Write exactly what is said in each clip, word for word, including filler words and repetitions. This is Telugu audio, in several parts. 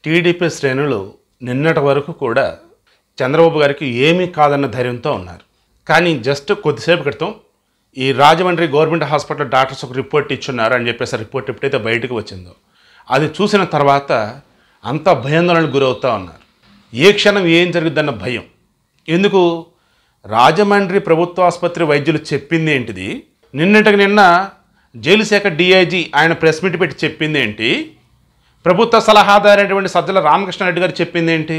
టీడీపీ శ్రేణులు నిన్నటి వరకు కూడా చంద్రబాబు గారికి ఏమీ కాదన్న ధైర్యంతో ఉన్నారు. కానీ జస్ట్ కొద్దిసేపు క్రితం ఈ రాజమండ్రి గవర్నమెంట్ హాస్పిటల్ డాక్టర్స్ ఒక రిపోర్ట్ ఇచ్చున్నారు అని చెప్పేసి రిపోర్ట్ ఎప్పుడైతే బయటకు వచ్చిందో అది చూసిన తర్వాత అంత భయాందోళనకు గురవుతూ ఉన్నారు. ఏ క్షణం ఏం జరుగుద్దన్న భయం. ఎందుకు? రాజమండ్రి ప్రభుత్వ ఆసుపత్రి వైద్యులు చెప్పింది ఏంటిది, నిన్నటికి నిన్న జైలు శాఖ డిఐజీ ఆయన ప్రెస్ మీట్ పెట్టి చెప్పింది ఏంటి, ప్రభుత్వ సలహాదారైనటువంటి సజ్జల రామకృష్ణారెడ్డి గారు చెప్పింది ఏంటి?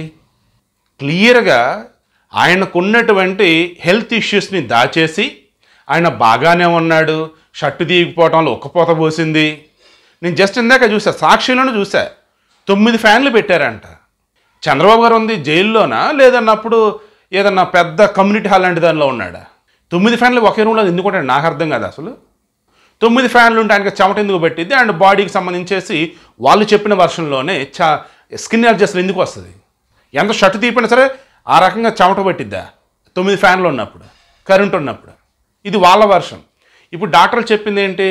క్లియర్గా ఆయనకున్నటువంటి హెల్త్ ఇష్యూస్ని దాచేసి ఆయన బాగానే ఉన్నాడు, షర్టు తీయకపోవటంలో ఒక్కపోత పోసింది. నేను జస్ట్ ఇందాక చూసా, సాక్షిలోనూ చూసా, తొమ్మిది ఫ్యాన్లు పెట్టారంట. చంద్రబాబు గారు ఉంది జైల్లోనా లేదన్నప్పుడు ఏదన్నా పెద్ద కమ్యూనిటీ హాల్ లాంటి దానిలో ఉన్నాడా? తొమ్మిది ఫ్యాన్లు ఒకే రూమ్లో ఎందుకు ఉంటాడు నాకు అర్థం కాదు అసలు. తొమ్మిది ఫ్యాన్లు ఉంటే ఆయనకి చెమట ఎందుకు పెట్టిద్ది? అండ్ బాడీకి సంబంధించేసి వాళ్ళు చెప్పిన వర్షన్లోనే చా స్కిన్ అడ్జస్ట్లు ఎందుకు వస్తుంది? ఎంత షర్టు తీపినా సరే ఆ రకంగా చెమట పెట్టిద్దా తొమ్మిది ఫ్యాన్లు ఉన్నప్పుడు, కరెంట్ ఉన్నప్పుడు? ఇది వాళ్ళ వర్షం. ఇప్పుడు డాక్టర్లు చెప్పింది ఏంటి?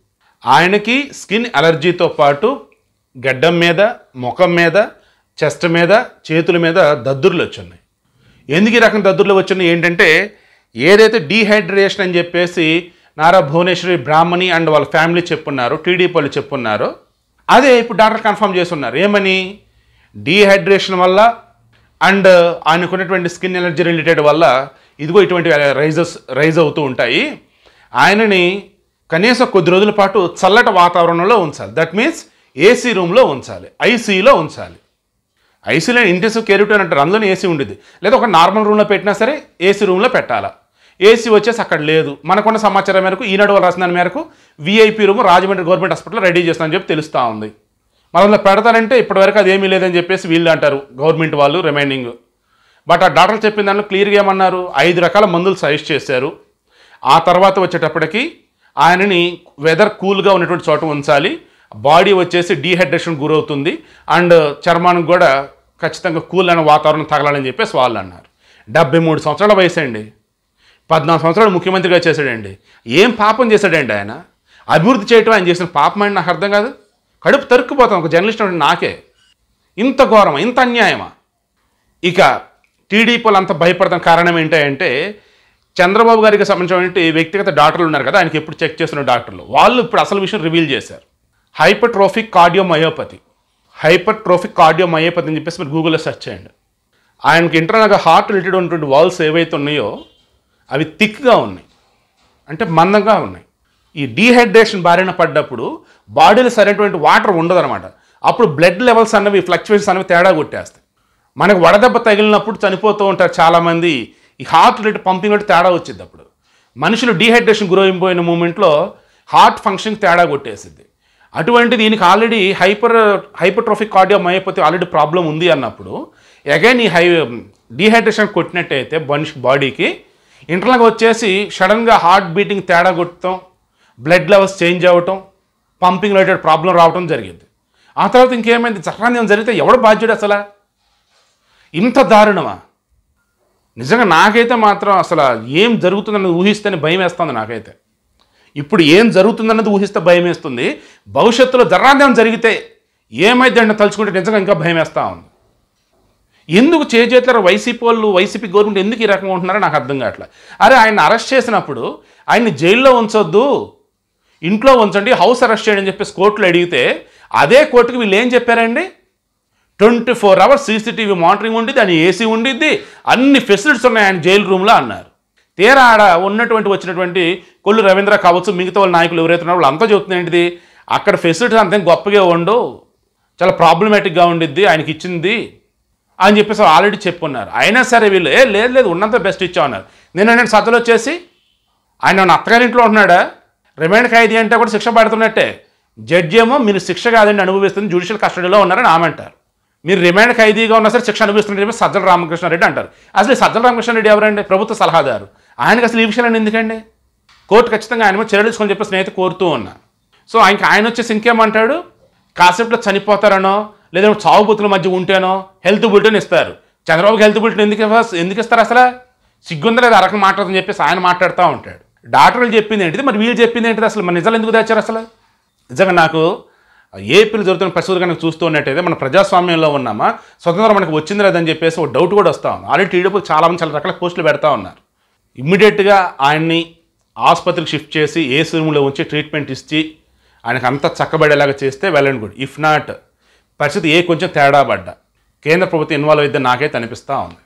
ఆయనకి స్కిన్ అలర్జీతో పాటు గడ్డం మీద, ముఖం మీద, చెస్ట్ మీద, చేతుల మీద దద్దుర్లు వచ్చున్నాయి. ఎందుకు ఈ రకం దద్దుర్లు వచ్చినాయి ఏంటంటే, ఏదైతే డీహైడ్రేషన్ అని చెప్పేసి నారా భువనేశ్వరి బ్రాహ్మణి అండ్ వాళ్ళ ఫ్యామిలీ చెప్పున్నారు, టీడీపీ వాళ్ళు చెప్పున్నారు, అదే ఇప్పుడు డాక్టర్ కన్ఫర్మ్ చేస్తున్నారు. ఏమని? డీహైడ్రేషన్ వల్ల అండ్ ఆయనకున్నటువంటి స్కిన్ ఎలర్జీ రిలేటెడ్ వల్ల ఇదిగో ఇటువంటి రైజెస్ రైజ్ అవుతూ ఉంటాయి. ఆయనని కనీసం కొద్ది రోజుల పాటు చల్లటి వాతావరణంలో ఉంచాలి. దట్ మీన్స్ ఏసీ రూమ్లో ఉంచాలి, ఐసీయూలో ఉంచాలి. ఐసీలో ఇంటెన్సివ్ కేర్ యూనిట్ అంటారు, అందులోనే ఏసీ ఉండేది. లేదా ఒక నార్మల్ రూమ్లో పెట్టినా సరే ఏసీ రూమ్లో పెట్టాలా. ఏసీ వచ్చేసి అక్కడ లేదు. మనకున్న సమాచారం మేరకు, ఈనాడు వాళ్ళు రాసిన దాని మేరకు వీఐపీ రూమ్ రాజమండ్రి గవర్నమెంట్ హాస్పిటల్లో రెడీ చేస్తానని చెప్పి తెలుస్తూ ఉంది. మనలో పెడతారంటే ఇప్పటివరకు అది ఏమీ లేదని చెప్పేసి వీళ్ళు అంటారు, గవర్నమెంట్ వాళ్ళు రిమైనింగ్. బట్ ఆ డాక్టర్లు చెప్పిన దాంట్లో క్లియర్గా ఏమన్నారు? ఐదు రకాల మందులు సజెస్ట్ చేశారు. ఆ తర్వాత వచ్చేటప్పటికి ఆయనని వెదర్ కూల్గా ఉన్నటువంటి చోట ఉంచాలి, బాడీ వచ్చేసి డీహైడ్రేషన్ గురవుతుంది, అండ్ చర్మానికి కూడా ఖచ్చితంగా కూల్ అయిన వాతావరణం తగలాలని చెప్పేసి వాళ్ళు అన్నారు. డెబ్బై మూడు సంవత్సరాల వయసు అండి, పద్నాలుగు సంవత్సరాలు ముఖ్యమంత్రిగా చేశాడండి. ఏం పాపం చేశాడండి ఆయన? అభివృద్ధి చేయటం ఆయన చేసిన పాపం అని నాకు అర్థం కాదు. కడుపు తరుక్కుపోతాం ఒక జర్నలిస్ట్ అంటే నాకే. ఇంత ఘోరమా, ఇంత అన్యాయమా? ఇక టీడీపీలు అంత భయపడతాం కారణం ఏంటంటే, చంద్రబాబు గారికి సంబంధించిన వ్యక్తిగత డాక్టర్లు ఉన్నారు కదా, ఆయనకి ఎప్పుడు చెక్ చేస్తున్న డాక్టర్లు, వాళ్ళు ఇప్పుడు అసలు విషయం రివీల్ చేశారు. హైపర్ట్రోఫిక్ కార్డియోమయోపతి, హైపర్ట్రోఫిక్ కార్డియోమయోపతి అని చెప్పేసి మీరు గూగుల్లో సెర్చ్ చేయండి. ఆయనకి ఇంటర్నల్గా హార్ట్ రిలేటెడ్ ఉన్నటువంటి వాల్స్ ఏవైతే ఉన్నాయో అవి థిక్గా ఉన్నాయి, అంటే మందంగా ఉన్నాయి. ఈ డీహైడ్రేషన్ బారిన పడ్డప్పుడు బాడీలో సరైనటువంటి వాటర్ ఉండదు అనమాట. అప్పుడు బ్లడ్ లెవెల్స్ అన్నవి, ఫ్లక్చువేషన్స్ అనేవి తేడా కొట్టేస్తాయి. మనకు వడదెబ్బ తగిలినప్పుడు చనిపోతూ ఉంటారు చాలామంది. ఈ హార్ట్ రేట్ పంపింగ్ రేట్ తేడా వచ్చింది. అప్పుడు మనుషులు డీహైడ్రేషన్ గురైపోయిన మూమెంట్లో హార్ట్ ఫంక్షన్ తేడా కొట్టేసింది. అటువంటిది దీనికి already hyper hypertrophic cardiomyopathy already problem ఉంది అన్నప్పుడు అగైన్ ఈ హై డీహైడ్రేషన్ కొట్టినట్టయితే మనిషి బాడీకి ఇంటర్నల్గా వచ్చేసి సడన్గా హార్ట్ బీటింగ్ తేడా కొట్టడం, బ్లడ్ లెవెల్స్ చేంజ్ అవ్వటం, పంపింగ్ రిలేటెడ్ ప్రాబ్లం రావటం జరిగింది. ఆ తర్వాత ఇంకేమైంది? జరగని జరిగితే ఎవడు బాధ్యుడు అసలు? ఇంత దారుణమా? నిజంగా నాకైతే మాత్రం అసలు ఏం జరుగుతుందన్నది ఊహిస్తేనే భయం వేస్తుంది నాకైతే. ఇప్పుడు ఏం జరుగుతుందన్నది ఊహిస్తే భయం వేస్తుంది. భవిష్యత్తులో జరాదేం జరిగితే ఏమైతే అంటే తలుచుకుంటే నిజంగా ఇంకా భయం వేస్తూ ఉంది. ఎందుకు చేతుల వైసీపీ వాళ్ళు, వైసీపీ గవర్నమెంట్ ఎందుకు ఈ రకంగా ఉంటున్నారో నాకు అర్థం కావట్లేదు. అరే ఆయన అరెస్ట్ చేసినప్పుడు ఆయన్ని జైల్లో ఉంచొద్దు, ఇంట్లో ఉంచండి, హౌస్ అరెస్ట్ చేయండి అని చెప్పేసి కోర్టులో అడిగితే అదే కోర్టుకి వీళ్ళు ఏం చెప్పారండి? Twenty four hours CCTV monitoring ఉండిద్ది, అని ఏసీ ఉండిద్ది, అన్ని ఫెసిలిటీస్ ఉన్నాయి ఆయన జైలు రూమ్లో అన్నారు. తీరా ఆడ ఉన్నటువంటి వచ్చినటువంటి కొల్లు రవీంద్ర కావచ్చు, మిగతా వాళ్ళ నాయకులు ఎవరైతే ఉన్నారో వాళ్ళు అంతా చెబుతుంది ఏంటిది? అక్కడ ఫెసిలిటీస్ అంతే గొప్పగా ఉండవు, చాలా ప్రాబ్లమేటిక్గా ఉండిద్ది ఆయనకి ఇచ్చింది అని చెప్పేసి ఆల్రెడీ చెప్పున్నారు. అయినా సరే వీళ్ళు ఏ లేదు లేదు ఉన్నంత బెస్ట్ ఇచ్చామన్నారు. నేను నేను సతలు వచ్చేసి ఆయన నా అత్తగారింట్లో ఉంటున్నాడా, రిమైండ్ ఖైదీ అంటే కూడా శిక్ష పడుతున్నట్టే. జడ్జి ఏమో మీరు శిక్ష కాదండి అనుభవిస్తుంది, జ్యుడిషియల్ కస్టడీలో ఉన్నారని ఆమె అంటారు. మీరు రిమైండ్ ఖైదీగా ఉన్నా సరే శిక్ష అనుభవిస్తున్నట్టు చెప్పి సజ్జల రామకృష్ణారెడ్డి అంటారు. అసలు సజ్జల రామకృష్ణారెడ్డి ఎవరండి? ప్రభుత్వ సలహాదారు. ఆయనకి అసలు ఈ విషయాలు ఎందుకండి? కోర్టు ఖచ్చితంగా ఆయన మీద చర్యలు తీసుకొని చెప్పి స్నేహితు కోరుతూ ఉన్నా. సో ఆయనకి ఆయన వచ్చేసి ఇంకేమంటాడు? కాసేపులో చనిపోతారనో లేదా చావుబుతుల మధ్య ఉంటేనో హెల్త్ బులెటిన్ ఇస్తారు. చంద్రబాబుకి హెల్త్ బులెటిన్ ఎందుకు ఎందుకు ఇస్తారు? అసలు సిగ్గుందా లేదా అరకం మాట్లాడుతుందని చెప్పేసి ఆయన మాట్లాడుతూ ఉంటాడు. డాక్టర్లు చెప్పింది ఏంటిది, మరి వీళ్ళు చెప్పింది ఏంటిది? అసలు మన నిజాలు ఎందుకు దాచారు? అసలు నిజంగా నాకు ఏపీలో జరుగుతున్న పరిస్థితులు కనుక చూస్తూ ఉన్నట్టయితే మన ప్రజాస్వామ్యంలో ఉన్నామా, స్వతంత్రం మనకు వచ్చింది లేదని చెప్పేసి ఒక డౌట్ కూడా వస్తూ ఉంది. ఆల్రెడీ టీడీపీ చాలామంది చాలా రకాల పోస్టులు పెడతా ఉన్నారు. ఇమ్మీడియట్గా ఆయన్ని ఆసుపత్రికి షిఫ్ట్ చేసి ఏసీ రూమ్లో ఉంచి ట్రీట్మెంట్ ఇచ్చి ఆయనకు అంతా చక్కబడేలాగా చేస్తే well and good. If not పరిస్థితి ఏ కొంచెం తేడా పడ్డా కేంద్ర ప్రభుత్వం ఇన్వాల్వ్ అయితే నాకైతే అనిపిస్తూ ఉంది.